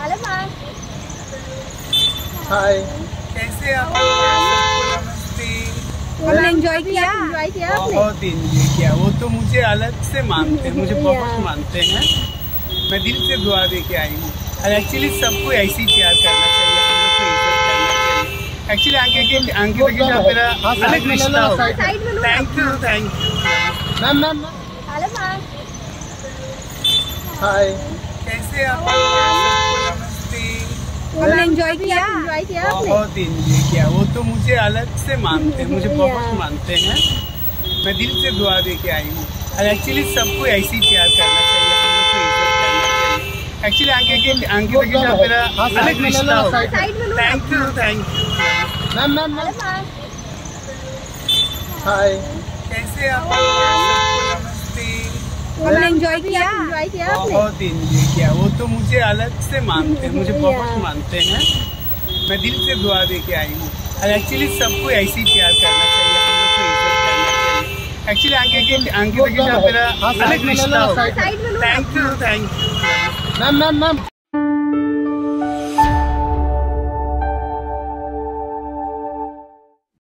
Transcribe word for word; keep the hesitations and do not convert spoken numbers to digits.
Hello ma'am. Hi, कैसे आप? नमस्ते। हमने एंजॉय किया एंजॉय किया आपने? बहुत एंजॉय किया। वो तो मुझे अलग से मानते हैं, मुझे बहुत मानते हैं। मैं दिल से दुआ दे के आई हूँ। और एक्चुअली सबको ऐसे ही प्यार करना चाहिए, हम लोग को इज्जत करना चाहिए। एक्चुअली अंकिता अंकिता के साथ मेरा अलग रिश्ता हो। Thank you thank you ma'am ma'am. Hello ma'am. Hi, कैसे आप? नमस्ते। हमने एंजॉय किया एंजॉय किया आपने? बहुत एंजॉय किया। वो तो मुझे अलग से मानते हैं, मुझे बहुत मानते हैं। मैं दिल से दुआ दे के आई हूँ। और एक्चुअली सबको ऐसे ही प्यार करना चाहिए, हम लोग को इज्जत करना चाहिए। एक्चुअली अंकिता अंकिता के साथ मेरा अलग रिश्ता हो। Thank you thank you ma'am ma'am. Hello ma'am. Hi, कैसे आप? नमस्ते। हमने एंजॉय किया एंजॉय किया आपने? बहुत एंजॉय किया। वो तो मुझे अलग से मानते हैं, मुझे बहुत मानते हैं। मैं दिल से दुआ दे के आई हूँ। और एक्चुअली सबको ऐसे ही प्यार करना चाहिए, हम लोग को इज्जत करना चाहिए। एक्चुअली अंकिता अंकिता के साथ मेरा अलग रिश्ता हो। Thank you thank you ma'am ma'am ma'am.